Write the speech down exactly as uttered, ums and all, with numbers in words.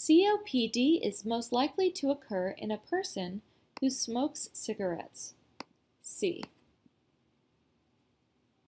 C O P D is most likely to occur in a person who smokes cigarettes? C.